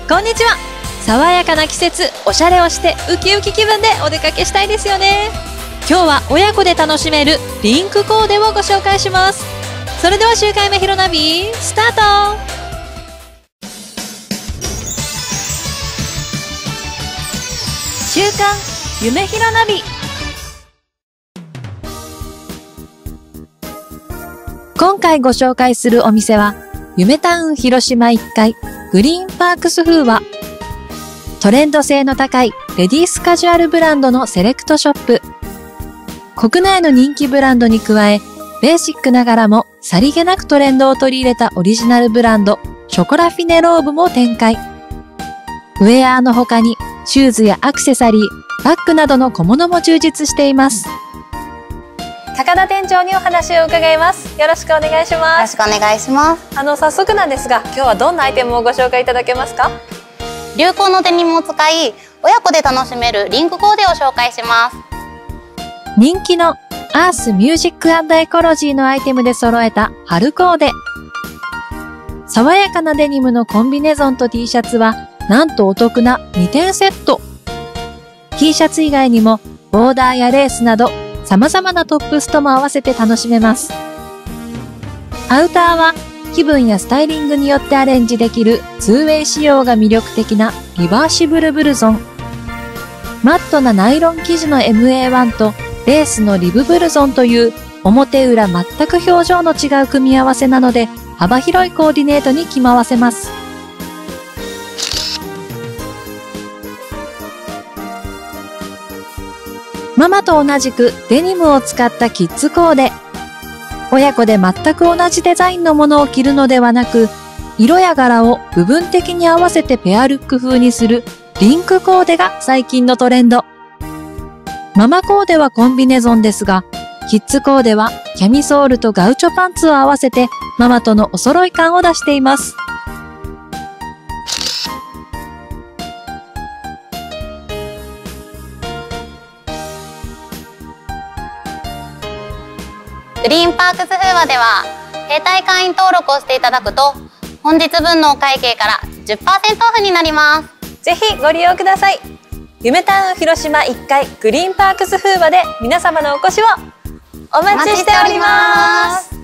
こんにちは。爽やかな季節、おしゃれをしてウキウキ気分でお出かけしたいですよね。今日は親子で楽しめるリンクコーデをご紹介します。それでは週刊夢ひろナビスタート。週刊夢ひろナビ。今回ご紹介するお店は夢タウン広島1階グリーンパークスフーワ。トレンド性の高いレディースカジュアルブランドのセレクトショップ。国内の人気ブランドに加え、ベーシックながらもさりげなくトレンドを取り入れたオリジナルブランド、ショコラフィネローブも展開。ウェアの他にシューズやアクセサリー、バッグなどの小物も充実しています。高田店長にお話を伺います。よろしくお願いします。 よろしくお願いします。 早速なんですが、今日はどんなアイテムをご紹介いただけますか？ 流行のデニムを使い、親子で楽しめるリンクコーデを紹介します。 人気のアースミュージック&エコロジーのアイテムで揃えた春コーデ。爽やかなデニムのコンビネゾンと T シャツは、なんとお得な2点セット。T シャツ以外にも、ボーダーやレースなど、様々なトップスとも合わせて楽しめます。アウターは、気分やスタイリングによってアレンジできる 2way 仕様が魅力的なリバーシブルブルゾン。マットなナイロン生地の MA1 とレースのリブブルゾンという表裏全く表情の違う組み合わせなので幅広いコーディネートに着回せます。ママと同じくデニムを使ったキッズコーデ。親子で全く同じデザインのものを着るのではなく、色や柄を部分的に合わせてペアルック風にするリンクコーデが最近のトレンド。ママコーデはコンビネゾンですが、キッズコーデはキャミソールとガウチョパンツを合わせてママとのお揃い感を出しています。 グリーンパークスフーワでは、携帯会員登録をしていただくと、本日分のお会計から 10% オフになります。 ぜひご利用ください。夢タウン広島1階グリーンパークスフーワで皆様のお越しをお待ちしております。